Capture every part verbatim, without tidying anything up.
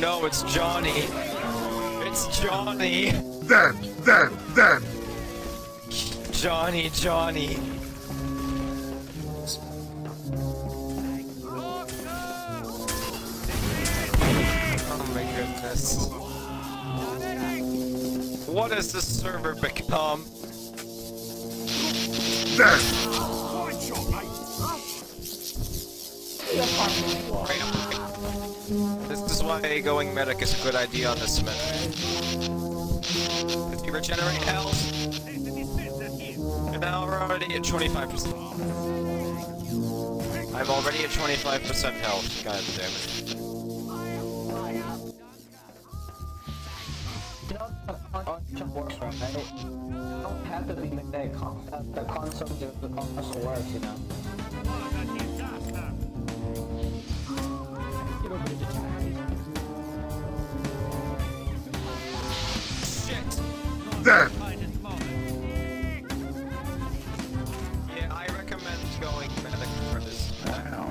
no, it's Johnny. It's Johnny. Then, then, then. Johnny, Johnny. Oh my goodness. What has this server become? Then. This is why going medic is a good idea on this map. If you regenerate health, and now we're already at twenty-five percent. I'm already at twenty-five percent health, god damn it. You know, the console works, right? You don't have to be the, con the console, the console works, you know? Shit! Then. Yeah, I recommend going medic for this map.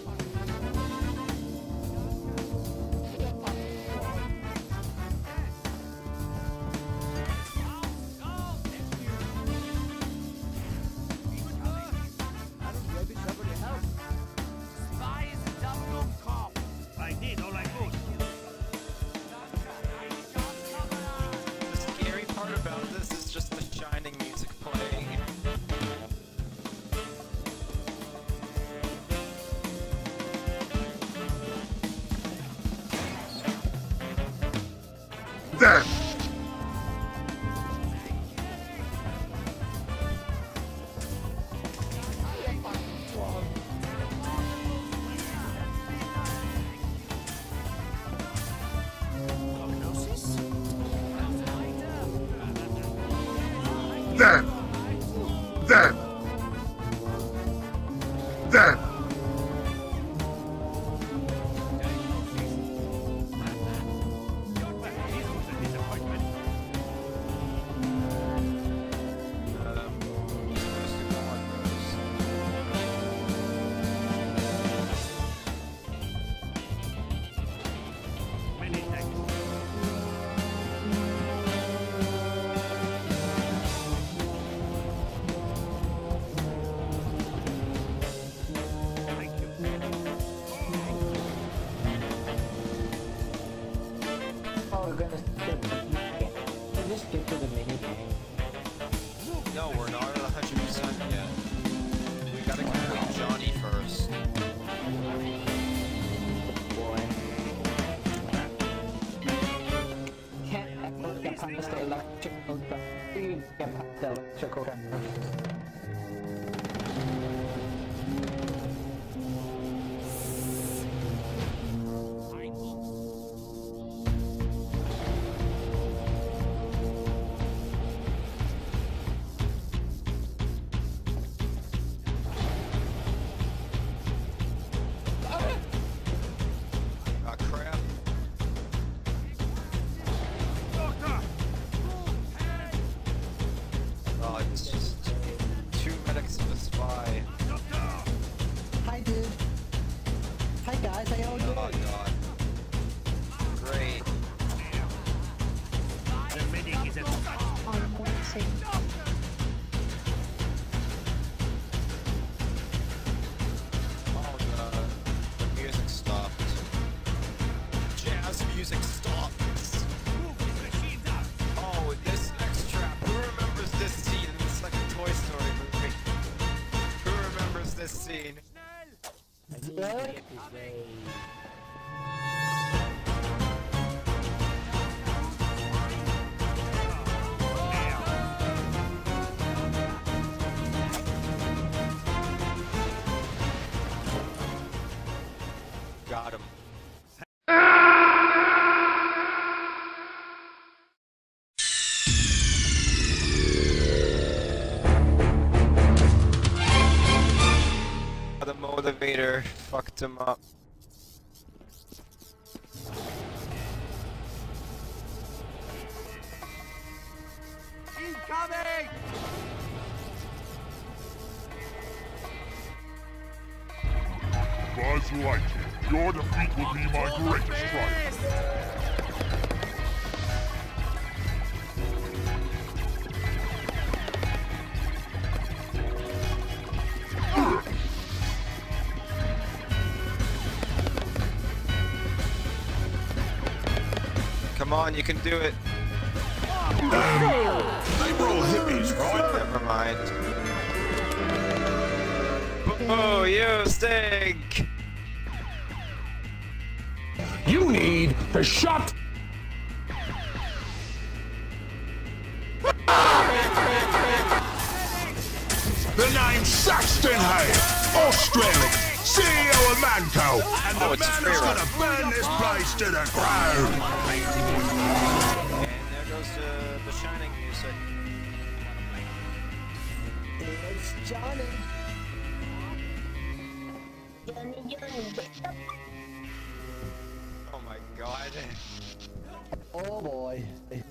The scary part about this is just the shining music playing. Then. Then. Then. Then. Oh, we're gonna skip the minigame. We'll just skip to the minigame. No, we're not at one hundred percent yet. We gotta complete Johnny first. Boy. Can't ever get past the electrical trap. You get past the electrical trap. Ah, crap. Oh, it's just two medics and a spy. Hi, dude. Hi, guys. How y'all Oh doing? god. Great. On point six. Oh god. The music stopped. Jazz music stopped. Oh, this next trap. Who remembers this scene in the second Toy Story movie? Who remembers this scene? Got him. The motivator fucked him up. Incoming! Buzz Lightyear, your defeat will be my greatest triumph. Come on, you can do it. They were all hippies, right? Never mind. Oh, you stink! You need to shut. The name's Saxton Hay, Australian, C E O of Manco, and the Oh, it's a man free that's run. gonna burn this place to the ground. And there goes the, the shining music. It's Johnny. Johnny, Johnny. Oh my god. Oh boy.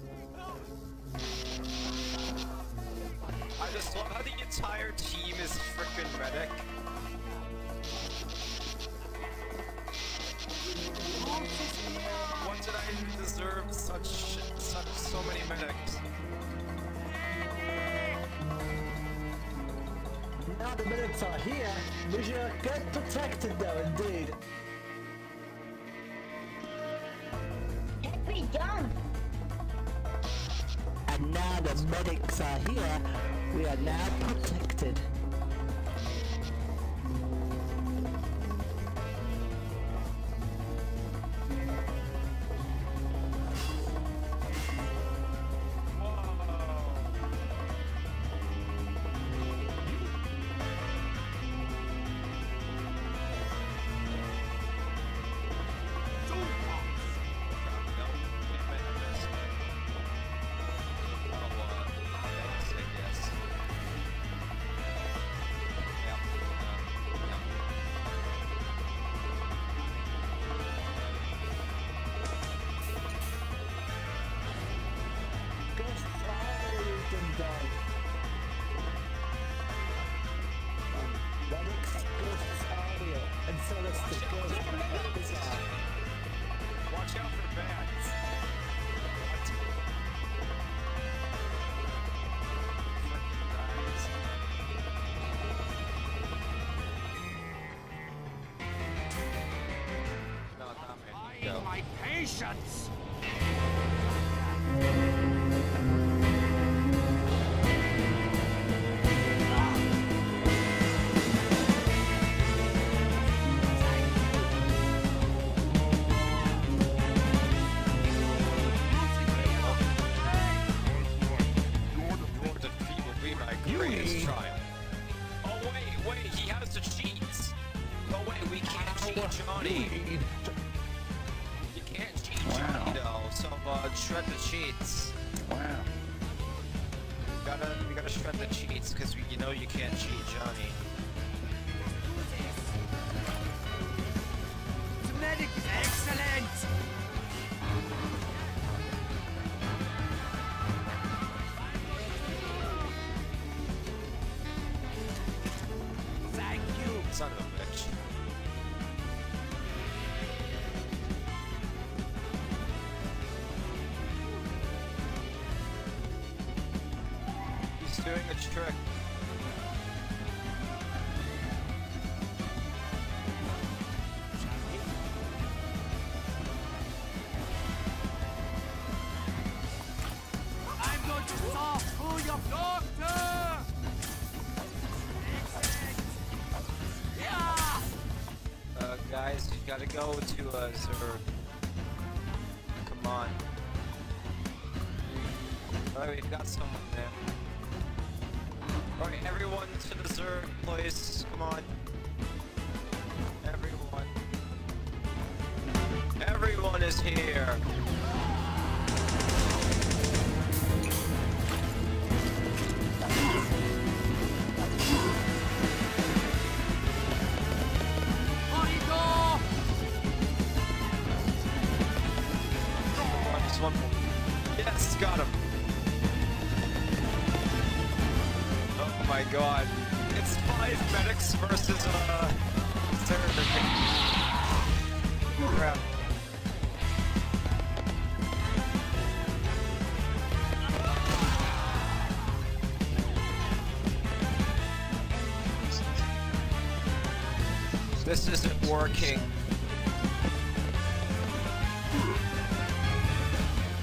I just love how the entire team is frickin' medic. What did I deserve such, such, so many medics? Now the minutes are here. We should get protected though, indeed. Happy John. And now the medics are here. We are now protected. Watch out for bats. What? Frickin' dies. No, not me. Go. My patience. Your defeat will be my greatest triumph. Oh wait, wait, he has the cheats. Oh wait, we can't cheat Johnny. You can't cheat Johnny though, so uh, shred the cheats. Wow. We gotta, we gotta shred the cheats because you know you can't cheat Johnny. Medic is excellent. Thank you. Son of a bitch. He's doing a trick. I'm going to solve who your doctor. Excellent. Yeah. Uh, guys, you gotta go to uh, Zerg. Come on. Alright, we've got someone there. Alright, everyone to the Zerg place. Come on. Everyone. Everyone is here. Morito. Oh, just one more. Yes, got him. Oh my god. It's five medics versus uh Zerg. Crap. This isn't working.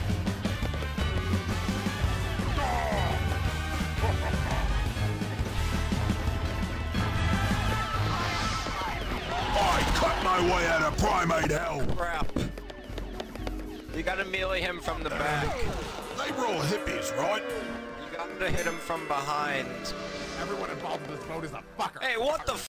my way out of primate hell. Crap. You gotta melee him from the back. They were all hippies, right? You gotta hit him from behind. Everyone involved in this boat is a fucker. Hey, what the f-